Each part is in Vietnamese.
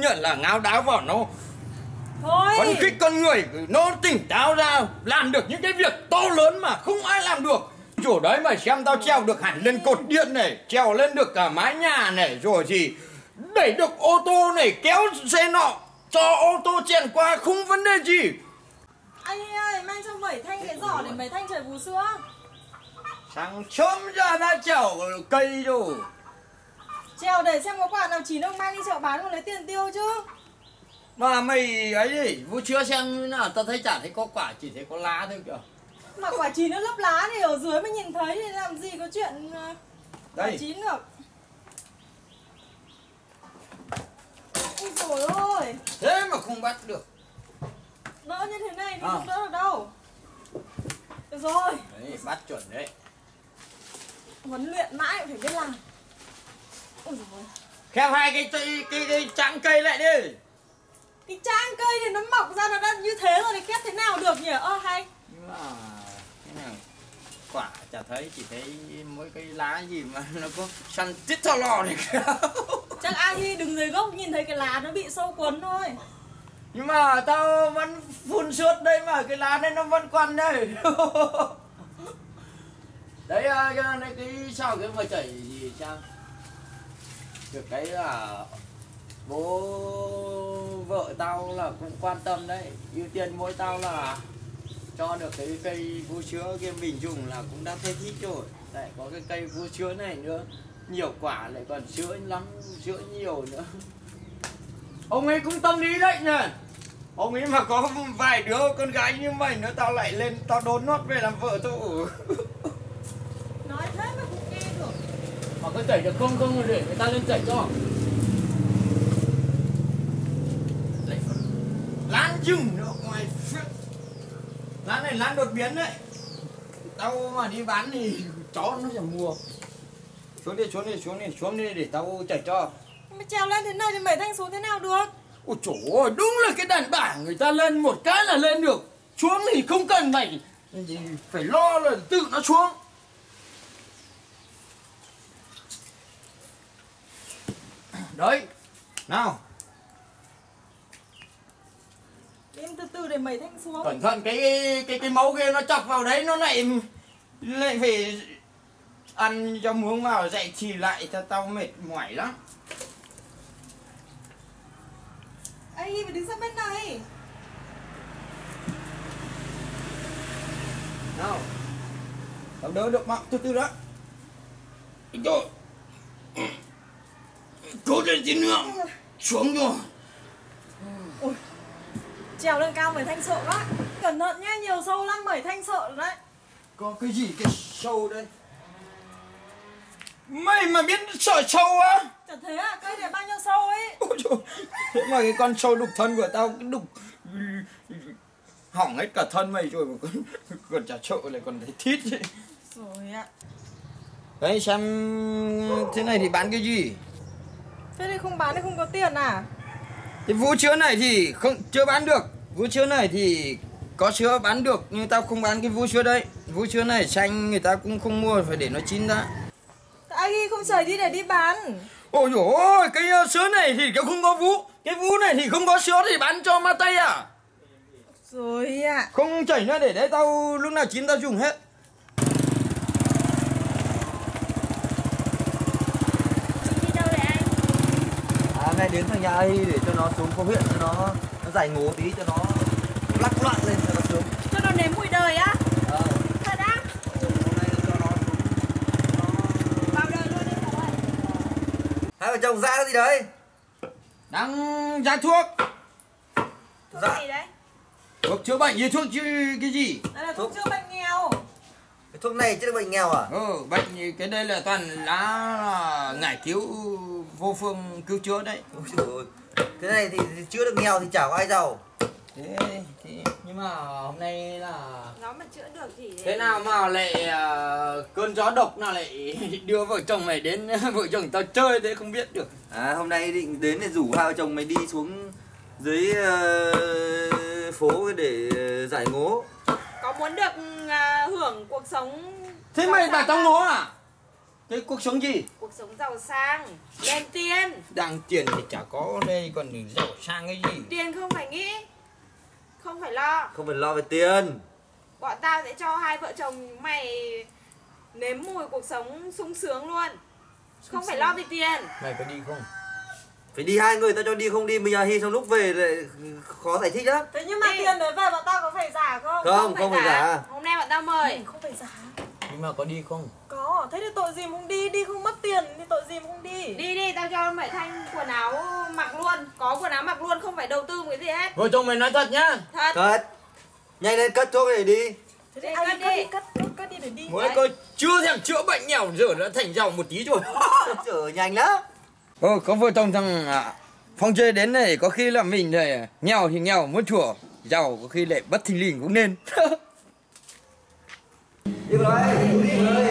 là ngáo đá vào nó Thôi. phấn khích con người, nó tỉnh táo ra làm được những cái việc to lớn mà không ai làm được. Chỗ đấy mà xem tao trèo được hẳn lên cột điện này, trèo lên được cả mái nhà này, rồi thì đẩy được ô tô này, kéo xe nọ cho ô tô chèn qua không vấn đề gì. Anh ơi, mang cho Mẩy Thanh cái giỏ để Mẩy Thanh chảy vú sữa. Sáng sớm ra đã trèo cây rồi. Trèo để xem có quả nào chín không, mang đi chợ bán còn lấy tiền tiêu chứ. Mà mày ấy đi, vú sữa xem như nào, tao thấy chả thấy có quả, chỉ thấy có lá thôi kìa. Mà quả chín nó lấp lá thì ở dưới mới nhìn thấy thì làm gì có chuyện quả chín được. Ôi dồi ôi. Thế mà không bắt được. Đỡ như thế này thì không đỡ được đâu. Được rồi. Đấy, bắt chuẩn đấy. Huấn luyện mãi phải biết làm. Ôi dồi ôi. Kheo hai cái chẵng cây lại đi. Cái trang cây thì nó mọc ra nó đã như thế rồi thì khép thế nào được nhỉ? Hay. Nhưng mà thế nào quả chả thấy, chỉ thấy mỗi cái lá gì mà nó có săn tít thò lò này kìa. Chắc ai đứng dưới gốc nhìn thấy cái lá nó bị sâu quấn thôi. Nhưng mà tao vẫn phun suốt đây mà cái lá này nó vẫn quằn đây. Đấy cái sao cái mà chảy gì Trang? Được cái là bố vợ tao là cũng quan tâm đấy, ưu tiên mỗi tao là cho được cái cây vú sữa kia mình dùng là cũng đã thấy thích rồi. Lại có cái cây vú sữa này nữa, nhiều quả lại còn sữa lắm, sữa nhiều nữa. Ông ấy cũng tâm lý đấy nhỉ. Ông ấy mà có vài đứa con gái như mày nữa tao lại lên tao đốn nót về làm vợ tao. Nói thế mà cũng nghe được. Mà có chảy được không để người ta lên chảy cho. Lán rừng nữa ngoài phết. Lán này lán đột biến đấy. Tao mà đi bán thì chó nó sẽ mua. Xuống đi để tao chảy cho. Mà trèo lên thế này thì Mẩy Thanh xuống thế nào được? Ôi trời ơi, đúng là cái đàn bà người ta lên một cái là lên được. Xuống thì không cần mày phải lo là tự nó xuống. Đấy. Nào. Em từ từ để Mẩy Thanh xuống. Cẩn thận cái mẫu kia nó chọc vào đấy nó lại phải ăn cho muống vào dậy thì lại cho tao mệt mỏi lắm. Ê, phải đứng sang bên này. Nào. Tao đỡ được mà, từ từ đó. Rồi. Cố lên tí nữa. Xuống rồi. Ôi. Trèo lên cao Mẩy Thanh sợ quá. Cẩn thận nhá, nhiều sâu lắm Mẩy Thanh sợ đấy. Có cái gì cái sâu đây? Mày mà biết sợ sâu á? Chả thế à, cây này bao nhiêu sâu ấy. Ôi trời. Thế mà cái con sâu đục thân của tao cái đục hỏng hết cả thân mày rồi mà còn chả sợ lại còn thấy thít chứ. Rồi ạ. Đấy xem thế này thì bán cái gì? Thế thì không bán thì không có tiền à? Cái vú sữa này thì không chưa bán được. Vú sữa này thì có sữa bán được nhưng tao không bán cái vú sữa đấy. Vú sữa này xanh người ta cũng không mua, phải để nó chín ra. Anh không chảy đi để đi bán. Ôi dồi ôi, cái sữa này thì nó không có vú. Cái vú này thì không có sữa thì bán cho ma tây à? Rồi ạ. Không chảy nữa để đấy tao lúc nào chín tao dùng hết. Chị đi đâu đấy anh? Nay đến thằng nhà ấy để cho nó xuống phố huyện cho nó giải ngố tí cho nó lắc loạn lên cho nó xuống. Cho nó nếm mùi đời á? Thật á? Hôm nay cho nó Vào đời luôn đi rồi. hai vợ chồng ra cái gì đấy? Đang ra thuốc. Thuốc Dạ. gì đấy? Thuốc chữa bệnh gì thuốc chứ cái gì? Đây là thuốc chữa bệnh nghèo. Cái thuốc này chứ là bệnh nghèo à? Bệnh thì cái đây là toàn lá là ngải cứu vô phương cứu chữa đấy. Ôi trời ơi. Cái này thì chữa được nghèo thì chả có ai giàu. Thế nhưng mà hôm nay là Nó mà chữa được thì thế nào mà lại cơn gió độc nào lại đưa vợ chồng mày đến vợ chồng tao chơi thế không biết được. Hôm nay định đến để rủ hai vợ chồng mày đi xuống dưới phố để giải ngố. có muốn được hưởng cuộc sống. Thế mày bảo tao ngố à? Cái cuộc sống gì? Cuộc sống giàu sang, đèn tiền. Đang tiền thì chả có đây còn giàu sang cái gì. Tiền không phải nghĩ, không phải lo. Không phải lo về tiền. Bọn tao sẽ cho hai vợ chồng mày nếm mùi cuộc sống sung sướng luôn. Không phải lo về tiền. Mày có đi không? Phải đi hai người, tao cho đi không đi mình Hi xong lúc về lại khó giải thích lắm. Thế nhưng mà tiền đấy về bọn tao có phải giả không? Không phải giả. Hôm nay bọn tao mời. Không phải giả. Nhưng mà có đi không? Có, thế thì tội gì mà không đi, đi không mất tiền thì tội gì mà không đi. Đi, tao cho mày thanh quần áo mặc luôn. Có quần áo mặc luôn, không phải đầu tư một cái gì hết. Vợ chồng mày nói thật nhá. Thật. Cất. Nhanh lên cất thuốc để đi. Thế thì Đi, anh cất đi. cất đi để đi. Mới coi chưa thèm chữa bệnh nghèo giờ đã thành giàu một tí rồi. Chở nhanh lắm. Có vợ chồng thằng Phong chơi đến này có khi là mình này nghèo thì nghèo muốn chùa, giàu có khi lại bất thình lình cũng nên. Đi vào đây, đi vào đây.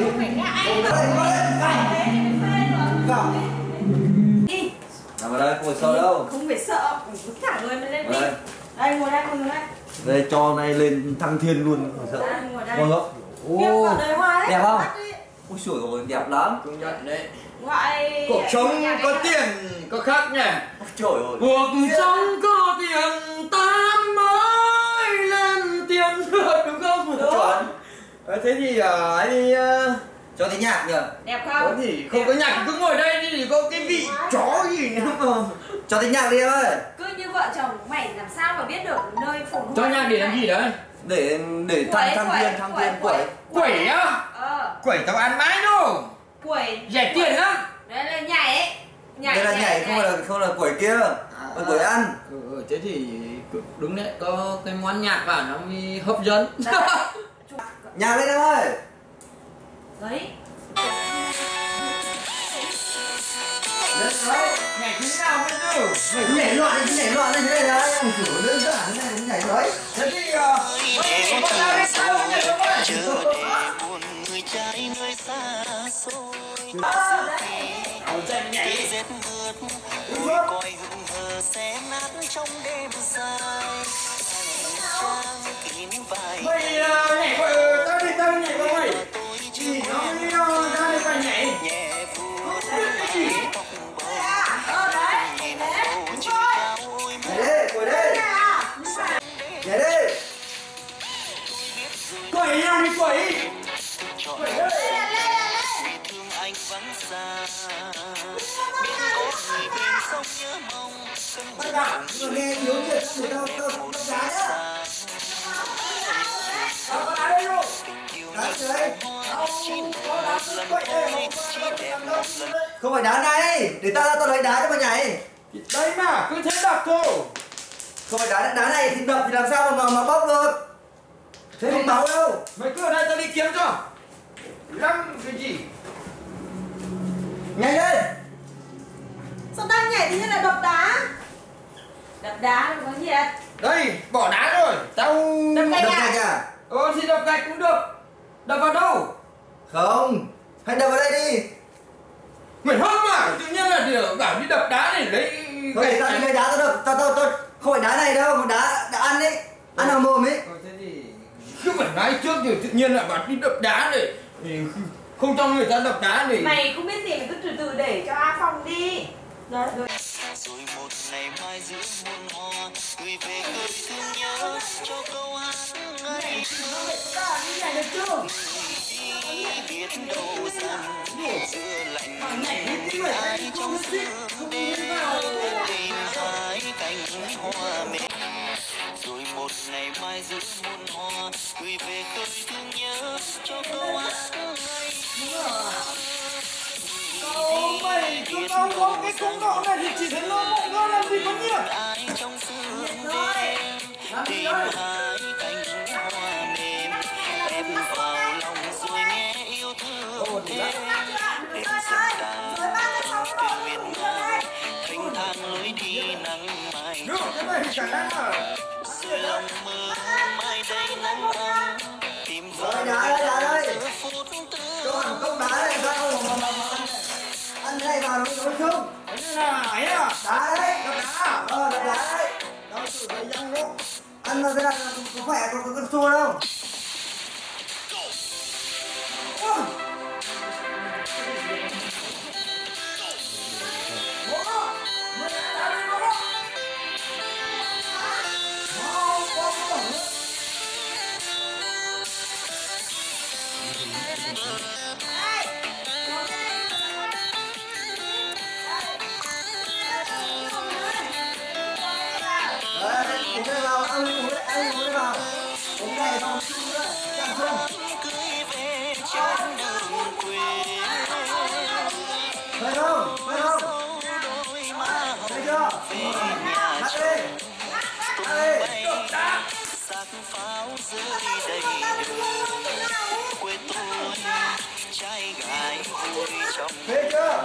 Đi. Nằm vào đây, không phải sợ đâu. Không phải sợ, cứ thả người mình lên đi. Đây. Đây, ngồi đây, ngồi đây. Đây cho này lên thăng thiên luôn, không phải sợ. Đây, ngồi đây. Ngon không? Kêu vào đời hoa đấy. Đẹp không? Bắt đi. Ôi trời ơi, đẹp lắm. Công nhận đấy. Gọi Cuộc sống có tiền có khác nhỉ. Trời ơi. Cuộc sống có tiền ta mới lên tiền được đúng không? Chuẩn. Thế thì anh đi Cho thấy nhạc nhỉ? đẹp có không? thì không có nhạc cứ ngồi đây đi thì có cái vị chó gì nữa mà. Cho thấy nhạc đi em ơi. Cứ như vợ chồng mày làm sao mà biết được nơi phồn hoa. Cho nhạc để làm gì đấy? Để thăng thiên quẩy. Quẩy á? Quẩy tao ăn mãi đâu. Quẩy. Rẻ tiền lắm. Đấy là nhảy ấy. Đây là nhảy không là quẩy kia. Là quẩy ăn. Thế thì đúng đấy, có cái món nhạc vào nó mới hấp dẫn. Nhạc lên em ơi. Đấy. Lên đâu? Nhảy thế nào bây giờ? Mày cứ nhảy loạn lên thế này đấy. Ôi trời ơi, đơn giản thế này cũng nhảy đấy. Thế thì bắt đầu đi sao nhảy không ơi? Chờ để buồn người trái nơi xa xôi. Cây rét mướt bụi còi hững hờ xé nát trong đêm dài. Trang kín vai Mày nhảy gọi tao đi nhảy không mày? Chỉ nó đi ra đi phải nhảy. nhẹ vuốt mái tóc bời. Nhìn bầu trời cao ôi Nhảy đi, quẩy đi. Nhảy đi. Quẩy nhau đi quẩy. trọn vì thương anh vắng xa. Biết có người bên sông nhớ mong cơn buồn Nghe thiếu việc người tao giá nhá. tình yêu như hoa chỉ một lần thôi, chỉ đẹp một lần. Không phải đá này, để tao lấy đá cho mày nhảy. Đấy mà, cứ thế đập thôi. Không phải đá này thì đập thì làm sao mà bóc được. Thế không máu đâu. Mày cứ ở đây tao đi kiếm cho. Lắm cái gì? Nhảy lên. Sao đang nhảy thì như là đập đá? Đập đá đừng có nhiệt. Đây, bỏ đá rồi. Tao Đập Đập gạch gạch à? thì đập gạch cũng được. Đập vào đâu? Không, hãy đập vào đây đi. Mày hâm à? Tự nhiên là bảo đi đập đá để lấy Thôi để tao đi lấy đá tao đập, tao không phải đá này đâu, mà đá ăn đấy, ăn vào mồm ấy. Thế thì cứ phải nói trước rồi tự nhiên lại bảo đi đập đá để không cho người ta đập đá để Mày không biết gì mày cứ từ từ để cho A Phong đi. Đấy, rồi. Rồi một ngày mai giữa muôn hoa gửi về cười thương nhớ cho câu hát ngây biết đâu rằng giữa lạnh tình ai trong sương đêm tìm hai cánh hoa mềm. Rồi một ngày mai giữa muôn hoa gửi về cười thương nhớ cho câu hát ngây mày cứ đâu có cái công độ này thì chỉ thấy lôi bụng thôi làm gì có nhiều. ai trong sương đêm tìm hai cánh hoa mềm ép vào lòng rồi nghe yêu thương thêm đêm sương ta từ miền Nam thanh thang lối đi nắng mai Được, cái này thì chẳng đáng mà. rồi lòng mơ mai đây nắng ấm tìm vào Đá đây. giờ phút tư Cho một cốc đá này sao mà ăn cái này vào nó chung. Thế nên là ấy à? Đá đấy. Đá. Đập đá đấy. Tao tự thấy răng lúc. Ăn vào cái này có khỏe, có xua đâu. vào. Hôm nay xong chung nữa, chàng chung. cưới về trên đường quê. Phải không? Phải không? Đôi má Thấy chưa? về nhà Lắc chồng đi. tung Lắc bay đi. xác pháo rơi đầy đường. Quê tôi trai gái vui trong Thấy chưa?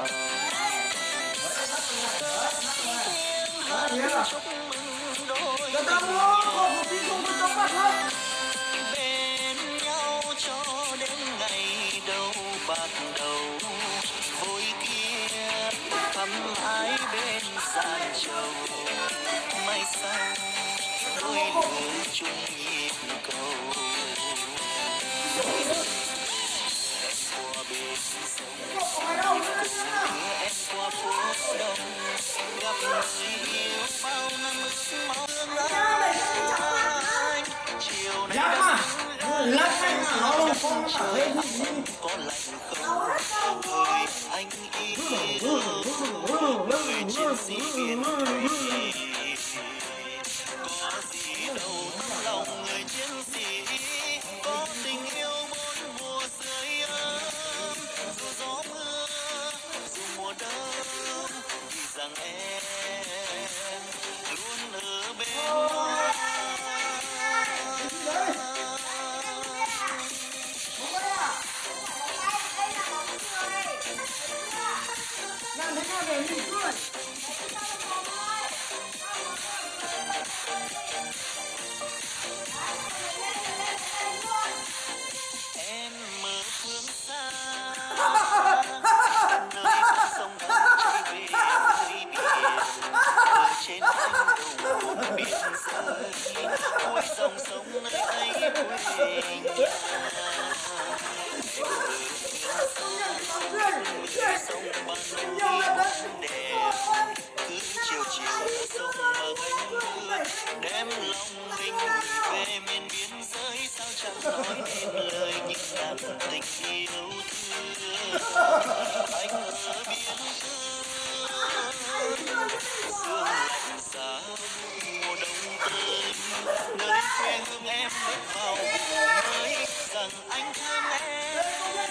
Đó, hiểu à? chúc mừng đôi Người ta mua không một tí không có trong mắt hết. bên nhau cho đến ngày đầu bạc đầu vui kia thăm ái bên gian trầu mai sau đôi đường chung nhịp cầu em qua bên sông em qua phố đông gặp người yêu bao năm ước mong anh chiều nay Lắc anh mà nó không con trời lên có lạnh không ơi anh yêu người chiến sĩ biển thủy có gì đâu tấm lòng người chiến sĩ có tình yêu bốn mùa sưởi ấm dù gió mưa dù mùa đông vì rằng em luôn ở bên anh. Em mơ phương xa nơi sông thẳm chảy về dưới biển ở trên cánh đồng biển rơi cuối dòng sông nơi ấy quê nhà sông ban núi đẹp cứ chiều chiều sông mà gánh nước đem lòng mình gửi về miền biên giới sao chẳng nói nên lời những cảm tình yêu thương anh ở biên cương sương lạnh giá mùa đông tới nơi quê hương em bước vào mới rằng anh thương em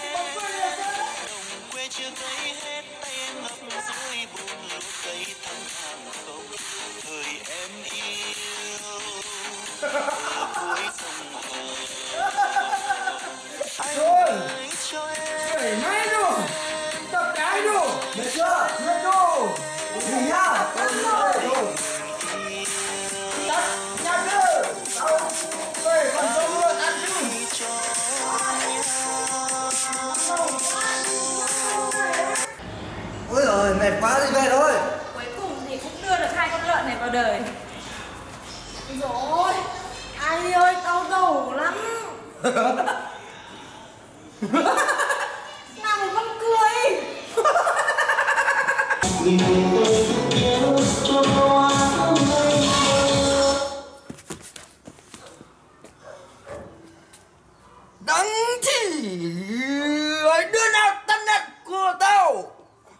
đồng quê chưa thấy hết tay em ngập dưới bùn lũ cây thăng hàng không thời em yêu ở cuối sông hồ anh ơi cho em máy đồ tập cái đồ được chưa biết đồ gì nhá đồ nhá cơ tao về con sông luôn ăn chứ ôi giời mệt quá đi về thôi. Cuối cùng thì cũng đưa được hai con lợn này vào đời. Rồi, ai ơi đau đầu lắm. Nào mà không cười. Đắng thì ấy đứa nào tắt nét của tao.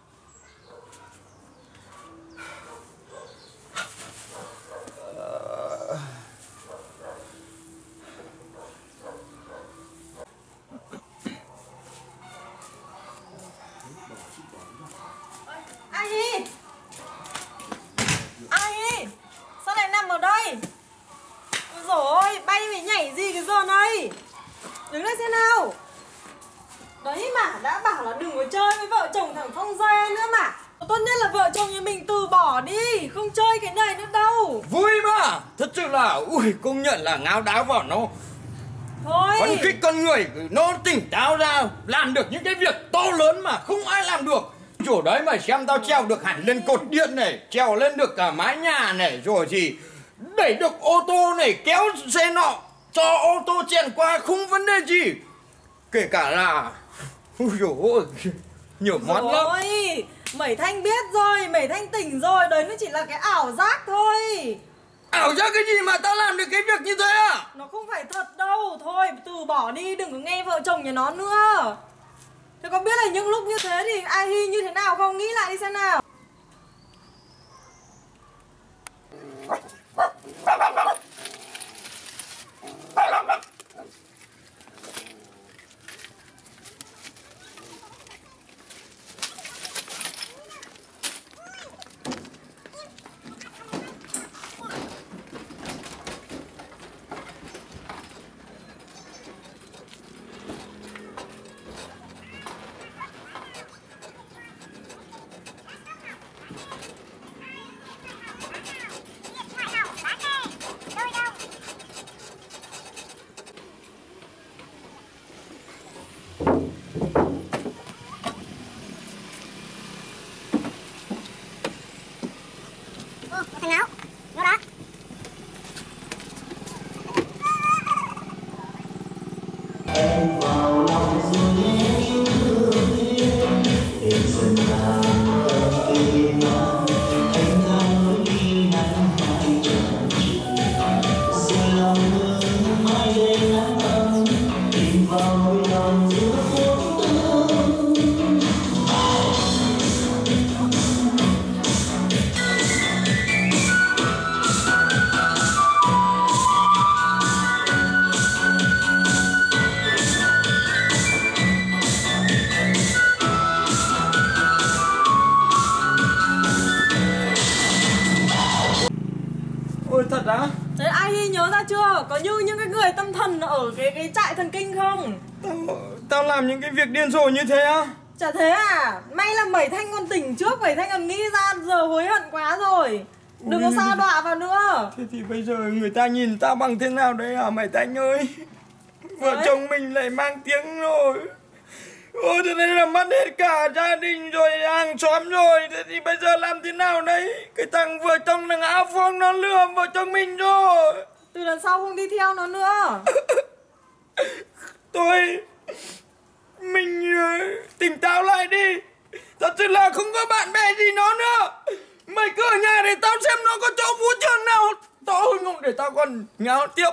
Ai đi? Ai đi? Sao lại nằm ở đây? Ôi dồi ôi, bay mày nhảy gì cái giòn này? Đứng lên xem nào. Đấy mà, đã bảo là đừng có chơi với vợ chồng thằng Phong Gia nữa mà. Tốt nhất là vợ chồng nhà mình từ bỏ đi, không chơi cái này nữa đâu. Vui mà. Thật sự là ui công nhận là ngáo đá vào nó Thôi. phấn khích con người, nó tỉnh táo ra làm được những cái việc to lớn mà không ai làm được. Chỗ đấy mà xem tao treo được hẳn lên cột điện này, treo lên được cả mái nhà này, rồi thì đẩy được ô tô này, kéo xe nọ, cho ô tô chèn qua không vấn đề gì. Kể cả là ui dồi ôi, nhiều món lắm. Rồi, Mẩy Thanh biết rồi, Mẩy Thanh tỉnh rồi, đấy nó chỉ là cái ảo giác thôi. Ảo giác cái gì mà tao làm được cái việc như thế à? Nó không phải thật đâu, thôi từ bỏ đi, đừng có nghe vợ chồng nhà nó nữa. Thế có biết là những lúc như thế thì ai Hy như thế nào không? Nghĩ lại đi xem nào. Ôi thật á? Thế ai nhớ ra chưa? Có như những cái người tâm thần ở cái trại thần kinh không? Tao làm những cái việc điên rồ như thế á? Chả thế à? May là Bảy Thanh còn tỉnh trước, Bảy Thanh còn nghĩ ra, giờ hối hận quá rồi. Đừng có sa đọa vào nữa. Thế thì bây giờ người ta nhìn tao bằng thế nào đấy hả mày Thanh ơi? Vợ chồng mình lại mang tiếng rồi. Ôi thế này là mất hết cả gia đình rồi, hàng xóm rồi. Thế thì bây giờ làm thế nào đấy? Cái thằng vợ chồng thằng Áo Phong nó lừa vợ chồng mình rồi. Từ lần sau không đi theo nó nữa. Thôi mình tỉnh táo lại đi. Thật sự là không có bạn bè gì nó nữa. Mày cứ ở nhà để tao xem nó có chỗ vũ trường nào to hơn không để tao còn ngáo tiếp.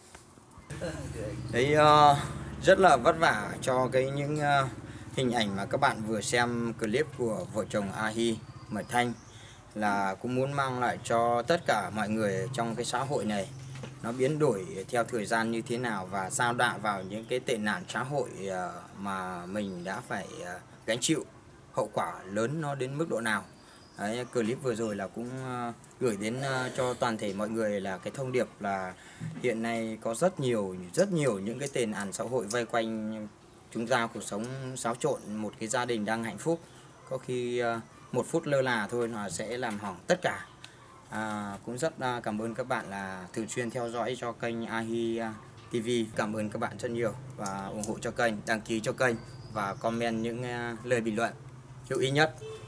Đấy rất là vất vả cho những hình ảnh mà các bạn vừa xem clip của vợ chồng A Hi, Mật Thanh, là cũng muốn mang lại cho tất cả mọi người trong cái xã hội này nó biến đổi theo thời gian như thế nào và sa đọa vào những cái tệ nạn xã hội mà mình đã phải gánh chịu hậu quả lớn nó đến mức độ nào. Đấy, clip vừa rồi là cũng gửi đến cho toàn thể mọi người là cái thông điệp là hiện nay có rất nhiều những cái tệ nạn xã hội vây quanh chúng ta, cuộc sống xáo trộn một cái gia đình đang hạnh phúc, có khi 1 phút lơ là thôi là sẽ làm hỏng tất cả. Cũng rất cảm ơn các bạn là thường xuyên theo dõi cho kênh A Hi TV. Cảm ơn các bạn rất nhiều và ủng hộ cho kênh, đăng ký cho kênh và comment những lời bình luận hữu ý nhất.